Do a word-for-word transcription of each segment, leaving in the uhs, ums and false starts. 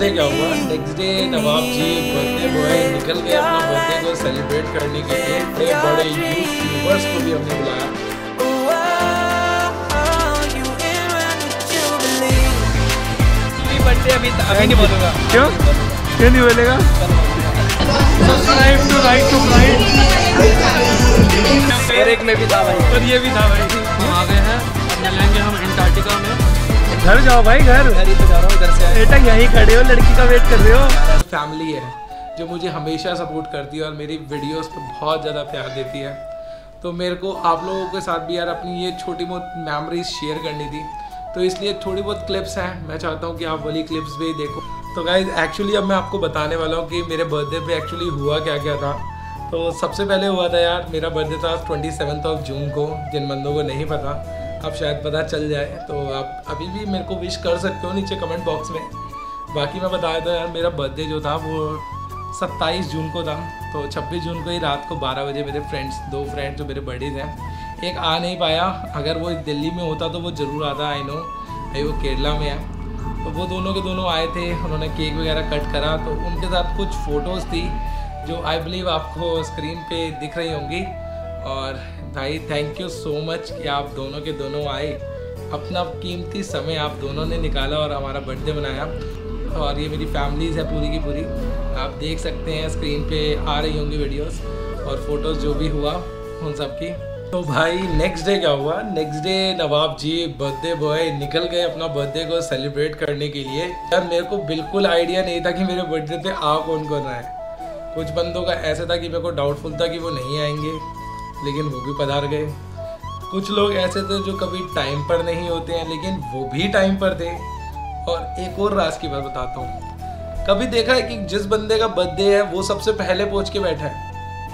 Day क्या हुआ, next day Nawab ji birthday boy निकल गए अपना बर्थडे को सेलिब्रेट करने के लिए। बड़े बड़े यूट्यूबर्स को भी हमने बुलाया। बर्थडे अभी अभी नहीं बोलूँगा। क्यों क्यों नहीं बोलेगा? Subscribe to right to right. और एक में भी था भाई, और ये भी था भाई। हम आ गए हैं, अब मिलेंगे हम एंटार्क्टिका में। घर जाओ भाई, घर घर ही तो जा रहा हूँ, इधर से बेटा यहीं खड़े हो, लड़की का वेट कर रहे हो। फैमिली है जो मुझे हमेशा सपोर्ट करती है और मेरी वीडियोस पे बहुत ज़्यादा प्यार देती है। तो मेरे को आप लोगों के साथ भी यार अपनी ये छोटी बहुत मेमोरीज शेयर करनी थी, तो इसलिए थोड़ी बहुत क्लिप्स हैं। मैं चाहता हूँ कि आप वाली क्लिप्स भी देखो। तो गाइज एक्चुअली अब मैं आपको बताने वाला हूँ कि मेरे बर्थडे पे एक्चुअली हुआ क्या क्या था। तो सबसे पहले हुआ था यार, मेरा बर्थडे था ट्वेंटी सेवन्थ ऑफ जून को। जिन बंदों को नहीं पता अब शायद पता चल जाए, तो आप अभी भी मेरे को विश कर सकते हो नीचे कमेंट बॉक्स में। बाकी मैं बताया था यार, मेरा बर्थडे जो था वो सत्ताईस जून को था। तो छब्बीस जून को ही रात को बारह बजे मेरे फ्रेंड्स, दो फ्रेंड्स जो मेरे बर्थडे थे, एक आ नहीं पाया। अगर वो दिल्ली में होता तो वो ज़रूर आता, आई नो, भाई वो केरला में है। तो वो दोनों के दोनों आए थे, उन्होंने केक वगैरह कट करा। तो उनके साथ कुछ फ़ोटोज़ थी जो आई बिलीव आपको स्क्रीन पे दिख रही होंगी। और भाई थैंक यू सो मच कि आप दोनों के दोनों आए, अपना कीमती समय आप दोनों ने निकाला और हमारा बर्थडे बनाया। और ये मेरी फैमिलीज़ है पूरी की पूरी, आप देख सकते हैं स्क्रीन पे आ रही होंगी वीडियोस और फोटोज़ जो भी हुआ उन सब की। तो भाई नेक्स्ट डे क्या हुआ, next day Nawab ji birthday boy निकल गए अपना बर्थडे को सेलिब्रेट करने के लिए। यार मेरे को बिल्कुल आइडिया नहीं था कि मेरे बर्थडे पे आ कौन कौन रहा है। कुछ बंदों का ऐसा था कि मेरे को डाउटफुल था कि वो नहीं आएंगे, लेकिन वो भी पधार गए। कुछ लोग ऐसे थे जो कभी टाइम पर नहीं होते हैं, लेकिन वो भी टाइम पर थे। और एक और राज की बात बताता हूँ, कभी देखा है कि जिस बंदे का बर्थडे है वो सबसे पहले पहुंच के बैठा है?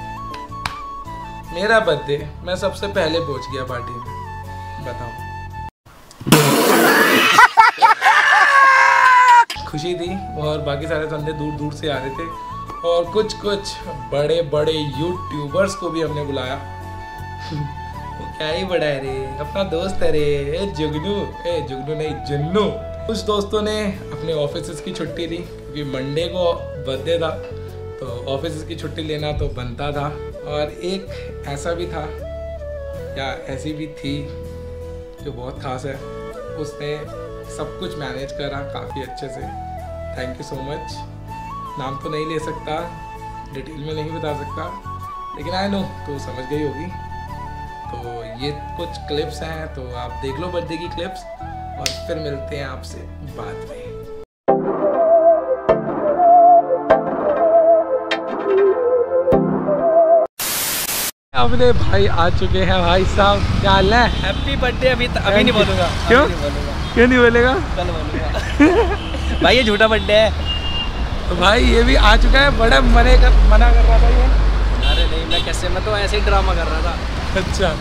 मेरा बर्थडे मैं सबसे पहले पहुंच गया पार्टी में, बताओ। खुशी थी और बाकी सारे बंदे दूर दूर से आ रहे थे। और कुछ कुछ बड़े बड़े यूट्यूबर्स को भी हमने बुलाया। वो क्या ही बड़ा है रे, अपना दोस्त है रे, ए जुगनू, ए जुगनू नहीं जुन्नू। कुछ दोस्तों ने अपने ऑफिस की छुट्टी ली क्योंकि मंडे को बर्थडे था, तो ऑफिस की छुट्टी लेना तो बनता था। और एक ऐसा भी था या ऐसी भी थी जो बहुत खास है, उसने सब कुछ मैनेज करा काफ़ी अच्छे से। Thank you so much. नाम तो नहीं ले सकता, डिटेल में नहीं बता सकता, लेकिन आई नो तो समझ गई होगी। तो ये कुछ क्लिप्स हैं, तो आप देख लो बर्थडे की क्लिप्स और फिर मिलते हैं आपसे बाद में। अपने भाई आ चुके हैं, भाई साहब क्या हाल है? हैप्पी बर्थडे अभी अभी नहीं बोलूँगा। क्यों नहीं बोलूँगा, क्यों नहीं बोलेगा? कल बोलूँगा। भाई ये झूठा बर्थडे है। तो भाई ये भी आ चुका है, बड़ा मने कर मना कर रहा था ये। अरे नहीं, मैं कैसे, मैं तो ऐसे ही ड्रामा कर रहा था। अच्छा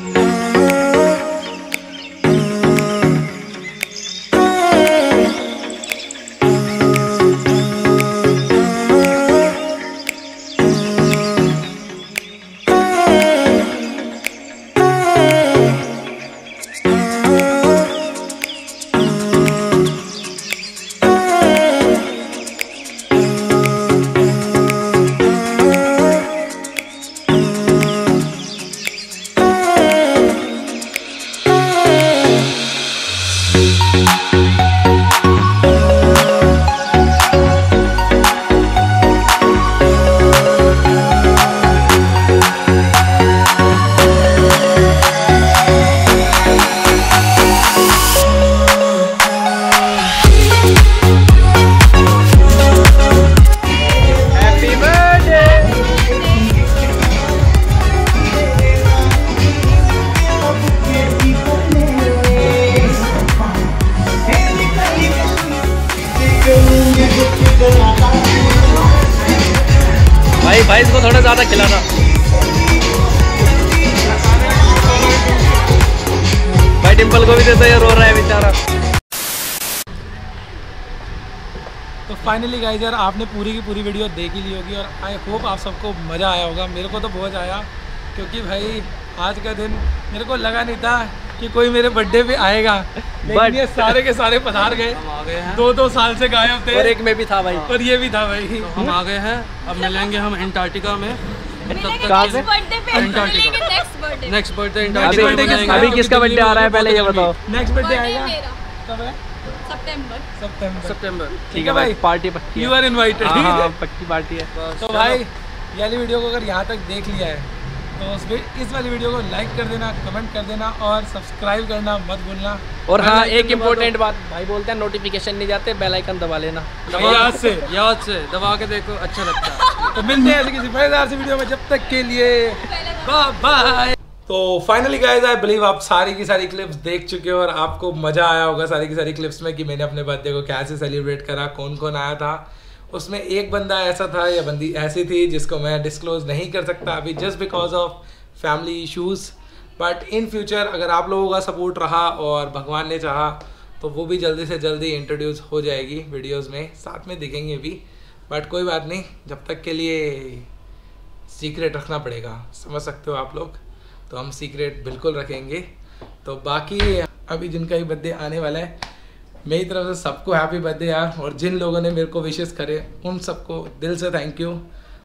भाई भाई इसको थोड़ा ज़्यादा खिलाना। भाई डिम्पल को भी देता है, रो रहा है बेचारा। तो फाइनली गाइस यार आपने पूरी की पूरी वीडियो देख ही ली होगी और आई होप आप सबको मज़ा आया होगा। मेरे को तो बहुत आया क्योंकि भाई आज का दिन मेरे को लगा नहीं था कि कोई मेरे बर्थडे पे आएगा, लेकिन ये सारे के सारे पधार गए। हम आ गए हैं दो दो साल से गायब थे और एक में भी था भाई। और ये भी था भाई। तो हम आ गए हैं, अब मिलेंगे हम अंटार्कटिका में। कहाँ पे? अंटार्कटिका नेक्स्ट बर्थडे अभी अंटार्कटिका अभी किसका बर्थडे आ रहा है पहले ये बताओ। नेक्स्ट बर्थडे आएगा कब है? सितंबर। सितंबर। सितंबर। ठीक है भाई, पार्टी पक्की यू आर इनवाइटेड। हाँ हाँ, पक्की पार्टी है। तो भाई ये वाली वीडियो को अगर यहाँ तक देख लिया है तो उस इस वाली वीडियो को लाइक कर देना, कमेंट कर देना और सब्सक्राइब करना मत भूलना। और हाँ, बेल आइकन एक दबा इम्पोर्टेंट दो। बात भाई बोलते हैं, नोटिफिकेशन नहीं जाते, बेल आइकन दबा लेना। भाई याद से याद से दबा के देखो, अच्छा लगता है। तो मिलते हैं ऐसे किसी मजेदार सी वीडियो में, जब तक के लिए बाय बाय। तो फाइनली गाइस, आई बिलीव आप सारी की सारी क्लिप्स देख चुके हो और आपको मजा आया होगा सारी की सारी क्लिप्स में कि मैंने अपने बर्थडे को कैसे सेलिब्रेट करा, कौन कौन आया था। उसमें एक बंदा ऐसा था या बंदी ऐसी थी जिसको मैं डिस्क्लोज नहीं कर सकता अभी, just because of family issues. But in future अगर आप लोगों का सपोर्ट रहा और भगवान ने चाहा तो वो भी जल्दी से जल्दी इंट्रोड्यूस हो जाएगी वीडियोस में, साथ में दिखेंगे भी। बट कोई बात नहीं, जब तक के लिए सीक्रेट रखना पड़ेगा, समझ सकते हो आप लोग। तो हम सीक्रेट बिल्कुल रखेंगे। तो बाकी अभी जिनका भी बर्थडे आने वाला है, मेरी तरफ से सबको हैप्पी बर्थडे यार। और जिन लोगों ने मेरे को विशेस करे उन सबको दिल से थैंक यू।